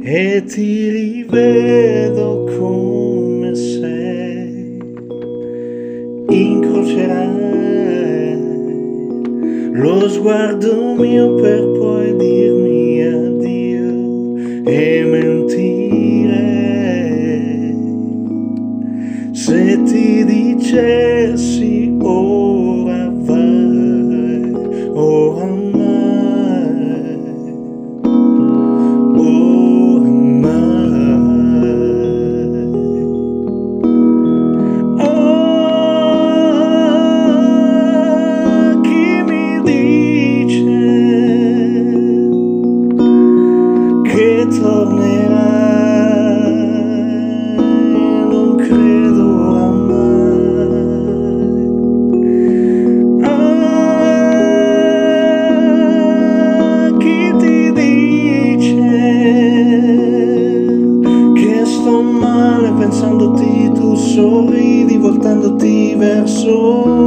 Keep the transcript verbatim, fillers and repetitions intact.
e ti rivedo come sei. Incrocerai lo sguardo mio per poi dirmi addio e mentirei se ti dicessi ora vai, oramai, oramai. Oh, chi mi dice che tornerai? Non credo oramai. Ah, chi ti dice che sto male pensandoti, tu sorridi voltandoti verso